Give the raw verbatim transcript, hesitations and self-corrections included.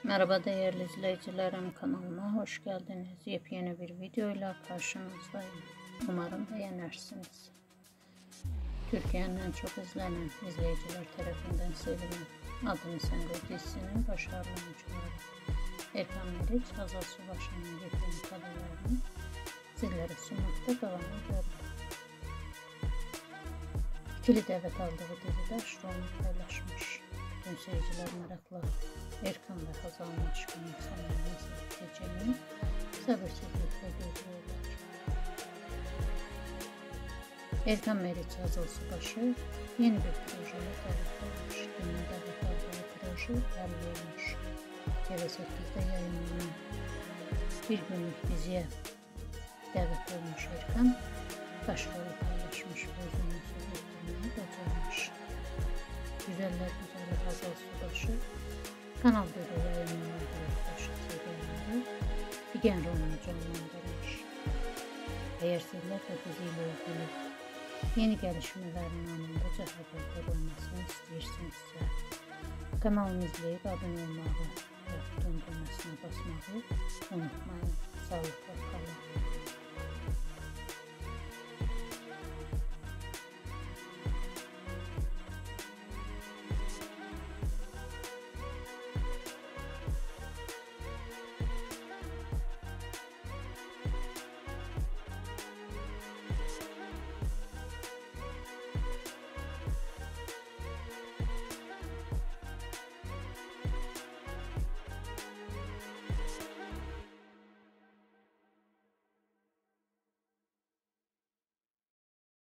Merhaba değerli izleyicilerim, kanalıma hoş geldiniz. Yepyeni bir videoyla karşınızdayım. Umarım beğenirsiniz. Türkiye'nin en çok izlenen, izleyiciler tarafından sevilen Adını Sen Koy dizisinin başarılı oyuncuları Erkan Meriç, Hazal Subaşı'nın yepyeni kadrolarını sizlere sunmakta devam ediyor. İkili davet aldığı dizide aşkını paylaşmış. Bütün seyirciler merakla Erkan ve Hazal'ın aşkının sonuna nasıl biteceğini sabırsızlıkla gözlüyorlar. Erkan Meriç, Hazal Subaşı yeni bir projeye davet olmuş. Dünya davet aldığı proje belli olmuş. T V sekizde yayınlanan bir günlük diziye davet olmuş Erkan. Başrolü paylaşmış ve özünü söz ettirmeyi başarmış. Güzeller güzeli Hazal Subaşı Kanal D'de yayınlandığı başka serialinde Figen rolünü canlandırmış. Eğer sizler de diziyle ilgili yeni gelişmelerin anındaca haberdar olmasını istiyorsanızsa kanalımı izleyip abone olmağı ve bildirim düğmesine basmağı unutmayın. Sağlıkla kalın.